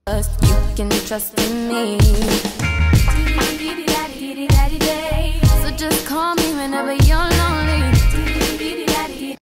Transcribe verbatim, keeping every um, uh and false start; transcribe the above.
You can trust in me. So just call me whenever you're